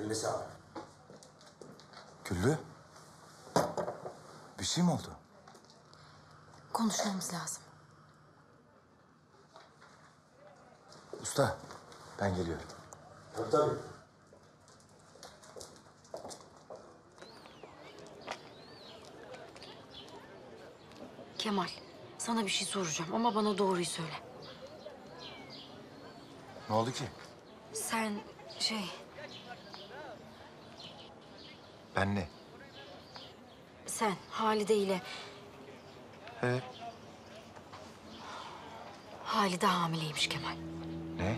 Eline sağlık. Güllü. Bir şey mi oldu? Konuşmamız lazım. Usta, ben geliyorum. Tabii. Kemal, sana bir şey soracağım ama bana doğruyu söyle. Ne oldu ki? Sen Ben ne? sen Halide ile... Halide hamileymiş Kemal. Ne?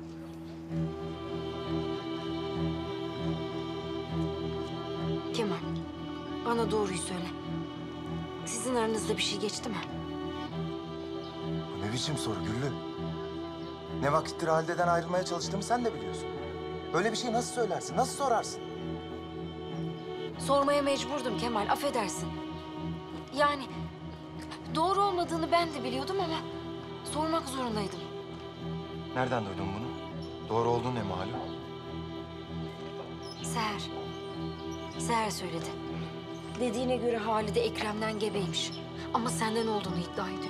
Kemal, bana doğruyu söyle. Sizin aranızda bir şey geçti mi? Bu ne biçim soru Güllü? Ne vakittir Halide'den ayrılmaya çalıştığımı sen de biliyorsun. Böyle bir şey nasıl söylersin, nasıl sorarsın? Sormaya mecburdum Kemal, affedersin. Yani doğru olmadığını ben de biliyordum ama sormak zorundaydım. Nereden duydun bunu? Doğru olduğun ne malum? Seher söyledi. Dediğine göre Halide Ekrem'den gebeymiş. Ama senden olduğunu iddia ediyor.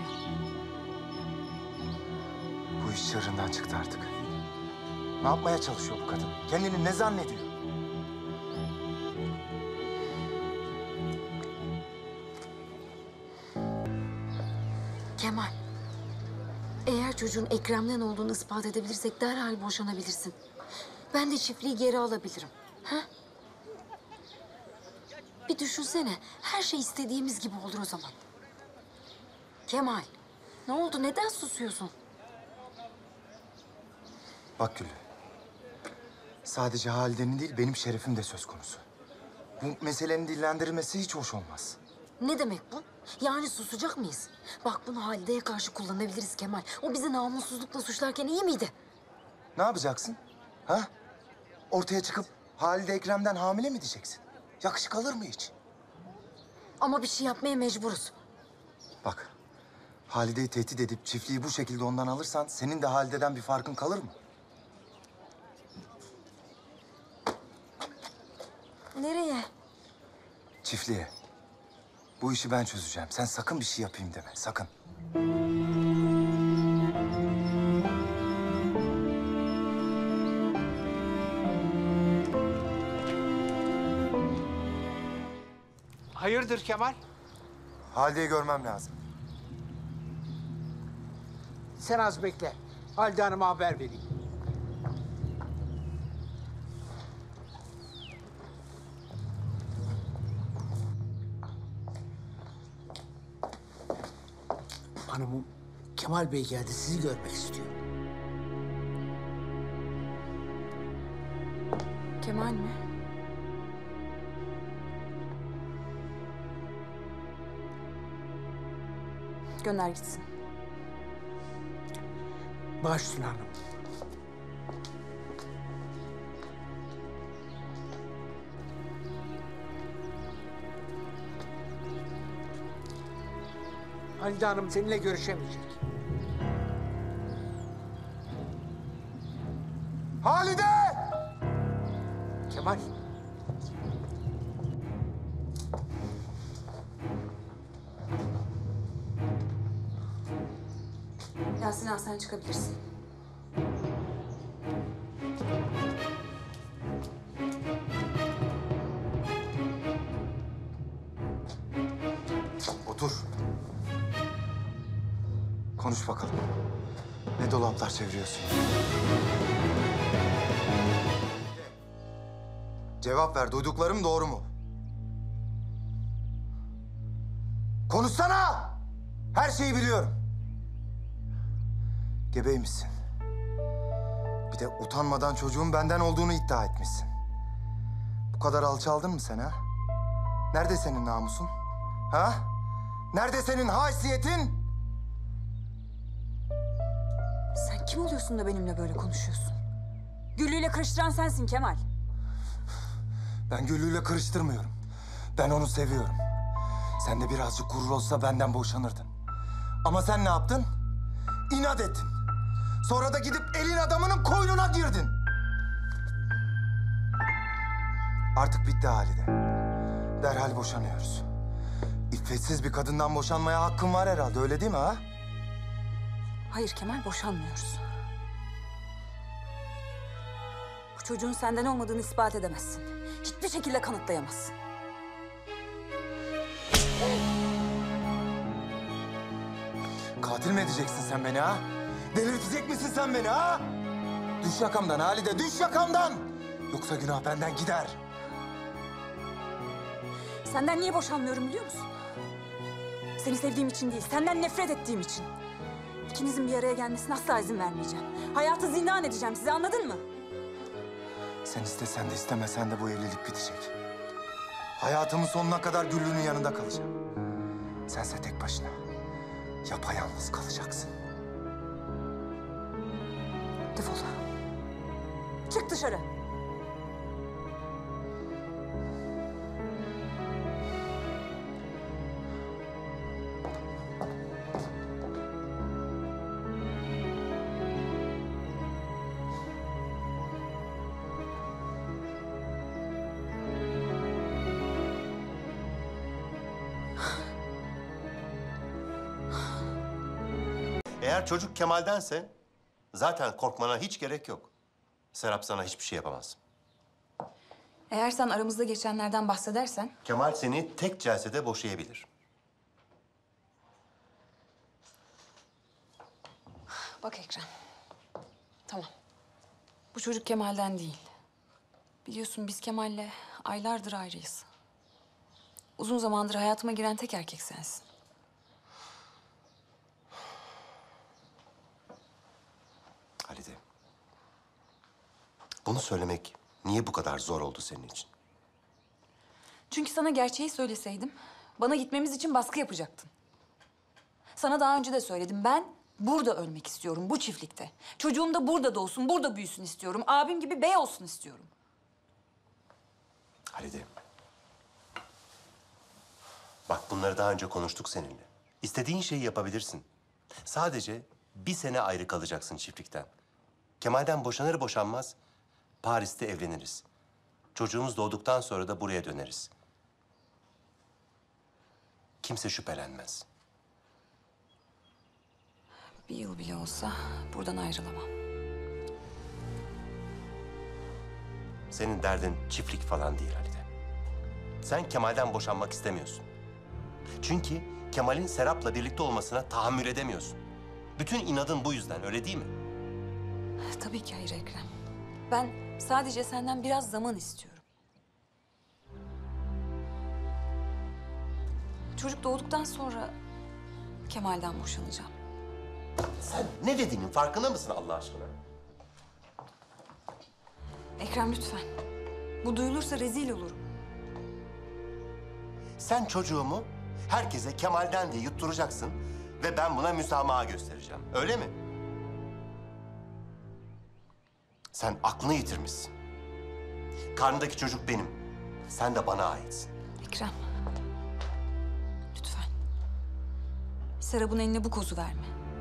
Bu iş çığırından çıktı artık. Ne yapmaya çalışıyor bu kadın? Kendini ne zannediyor? Kemal, eğer çocuğun Ekrem'den olduğunu ispat edebilirsek derhal boşanabilirsin. Ben de çiftliği geri alabilirim. Ha? Bir düşünsene, her şey istediğimiz gibi olur o zaman. Kemal, ne oldu? Neden susuyorsun? Bak Güllü. Sadece Halide'nin değil, benim şerefim de söz konusu. Bu meselenin dillendirilmesi hiç hoş olmaz. Ne demek bu? Yani susacak mıyız? Bak bunu Halide'ye karşı kullanabiliriz Kemal. O bizi namussuzlukla suçlarken iyi miydi? Ne yapacaksın? Ha? Ortaya çıkıp Halide Ekrem'den hamile mi diyeceksin? Yakışık alır mı hiç? Ama bir şey yapmaya mecburuz. Bak, Halide'yi tehdit edip çiftliği bu şekilde ondan alırsan senin de Halide'den bir farkın kalır mı? Nereye? Çiftliğe. Bu işi ben çözeceğim. Sen sakın bir şey yapayım deme, sakın. Hayırdır Kemal? Halide'yi görmem lazım. Sen az bekle. Halide Hanım'a haber vereyim. Hanımım, Kemal Bey geldi. Sizi görmek istiyor. Kemal mi? Gönder gitsin. Baş üstüne hanım. Halide Hanım seninle görüşemeyecek. Halide! Kemal. Yasin Ağa, sen çıkabilirsin. Otur. Konuş bakalım. Ne dolaplar çeviriyorsun? Cevap ver. Duyduklarım doğru mu? Konuşsana! Her şeyi biliyorum. Gebeymişsin. Bir de utanmadan çocuğun benden olduğunu iddia etmişsin. Bu kadar alçaldın mı sen ha? Nerede senin namusun? Ha? Nerede senin haysiyetin? Sen kim oluyorsun da benimle böyle konuşuyorsun? Güllü'yle karıştıran sensin Kemal. Ben Güllü'yle karıştırmıyorum. Ben onu seviyorum. Sen de birazcık gurur olsa benden boşanırdın. Ama sen ne yaptın? İnat ettin. Sonra da gidip elin adamının koynuna girdin. Artık bitti Halide. Derhal boşanıyoruz. İffetsiz bir kadından boşanmaya hakkın var herhalde, öyle değil mi ha? Hayır Kemal, boşanmıyoruz. Bu çocuğun senden olmadığını ispat edemezsin. Hiçbir şekilde kanıtlayamazsın. Katil mi edeceksin sen beni ha? Delirtecek misin sen beni ha? Düş yakamdan Halide, düş yakamdan! Yoksa günah benden gider. Senden niye boşanmıyorum biliyor musun? Seni sevdiğim için değil, senden nefret ettiğim için. İkinizin bir araya gelmesine asla izin vermeyeceğim. Hayatı zindan edeceğim size, anladın mı? Sen istesen de istemesen de bu evlilik bitecek. Hayatımın sonuna kadar Güllü'nün yanında kalacağım. Sense tek başına yapayalnız kalacaksın. Defol. Çık dışarı. Eğer çocuk Kemal'dense zaten korkmana hiç gerek yok. Serap sana hiçbir şey yapamaz. Eğer sen aramızda geçenlerden bahsedersen... Kemal seni tek celsede boşayabilir. Bak Ekrem. Tamam. Bu çocuk Kemal'den değil. Biliyorsun biz Kemal'le aylardır ayrıyız. Uzun zamandır hayatıma giren tek erkek sensin. Halide. Bunu söylemek niye bu kadar zor oldu senin için? Çünkü sana gerçeği söyleseydim, bana gitmemiz için baskı yapacaktın. Sana daha önce de söyledim, ben burada ölmek istiyorum, bu çiftlikte. Çocuğum da burada doğsun, burada büyüsün istiyorum. Abim gibi bey olsun istiyorum. Halide. Bak bunları daha önce konuştuk seninle. İstediğin şeyi yapabilirsin. Sadece bir sene ayrı kalacaksın çiftlikten. Kemal'den boşanır boşanmaz Paris'te evleniriz. Çocuğumuz doğduktan sonra da buraya döneriz. Kimse şüphelenmez. Bir yıl bile olsa buradan ayrılamam. Senin derdin çiftlik falan değil Halide. Sen Kemal'den boşanmak istemiyorsun. Çünkü Kemal'in Serap'la birlikte olmasına tahammül edemiyorsun. Bütün inadın bu yüzden, öyle değil mi? Tabii ki hayır Ekrem. Ben sadece senden biraz zaman istiyorum. Çocuk doğduktan sonra Kemal'den boşanacağım. Sen ne dediğinin farkında mısın Allah aşkına? Ekrem lütfen. Bu duyulursa rezil olurum. Sen çocuğumu herkese Kemal'den diye yutturacaksın ve ben buna müsamaha göstereceğim. Öyle mi? Sen aklını yitirmişsin. Karnındaki çocuk benim. Sen de bana aitsin. Ekrem. Lütfen. Serap'ın eline bu kozu verme.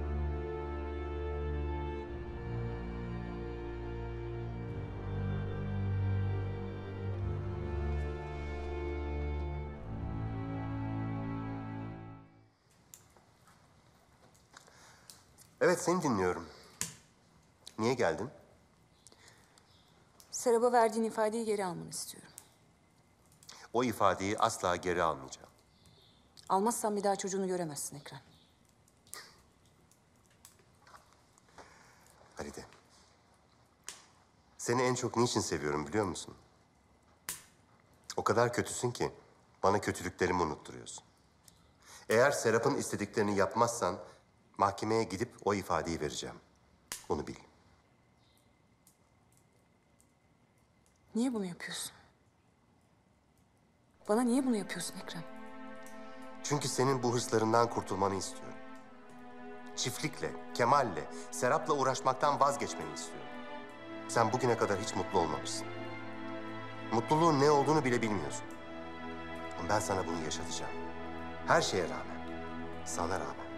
Evet, seni dinliyorum. Niye geldin? Serap'a verdiğin ifadeyi geri almanı istiyorum. O ifadeyi asla geri almayacağım. Almazsan bir daha çocuğunu göremezsin Ekrem. Halide. Seni en çok niçin seviyorum biliyor musun? O kadar kötüsün ki bana kötülüklerimi unutturuyorsun. Eğer Serap'ın istediklerini yapmazsan mahkemeye gidip o ifadeyi vereceğim. Bunu bil. Niye bunu yapıyorsun? Bana niye bunu yapıyorsun Ekrem? Çünkü senin bu hırslarından kurtulmanı istiyorum. Çiftlikle, Kemal'le, Serap'la uğraşmaktan vazgeçmeni istiyorum. Sen bugüne kadar hiç mutlu olmamışsın. Mutluluğun ne olduğunu bile bilmiyorsun. Ama ben sana bunu yaşatacağım. Her şeye rağmen, sana rağmen.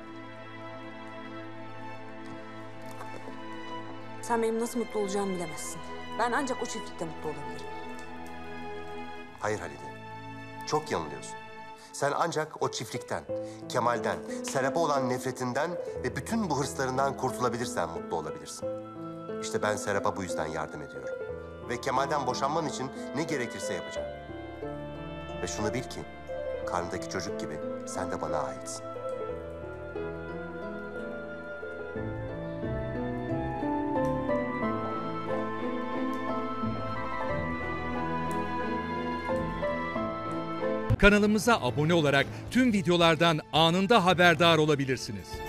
Sen benim nasıl mutlu olacağımı bilemezsin. Ben ancak o çiftlikte mutlu olabilirim. Hayır Halide. Çok yanılıyorsun. Sen ancak o çiftlikten, Kemal'den, Serap'a olan nefretinden ve bütün bu hırslarından kurtulabilirsen mutlu olabilirsin. İşte ben Serap'a bu yüzden yardım ediyorum. Ve Kemal'den boşanman için ne gerekirse yapacağım. Ve şunu bil ki, karnındaki çocuk gibi sen de bana aitsin. Kanalımıza abone olarak tüm videolardan anında haberdar olabilirsiniz.